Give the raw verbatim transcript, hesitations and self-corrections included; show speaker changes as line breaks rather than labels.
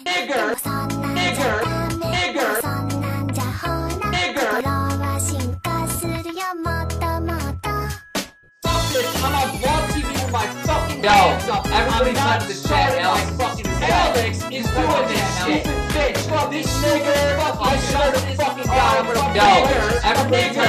nigger, nigger, nigger, nigger. Fuck this, I'm on Vlog T V with my fucking
Yo,
hands up.
everybody
I'm not
type the chat,
sorry,
Alex.
my fucking Alex is doing this shit. Bitch, fuck this nigger, fuck my shirt, this fucking guy, I'm gonna
Yo,
nigger,
everybody
nigger,